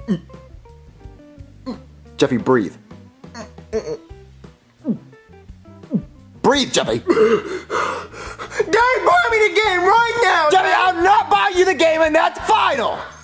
Jeffy, breathe. Breathe, Jeffy. Daddy, buy me the game right now! Jeffy, I'm not buying you the game, and that's final!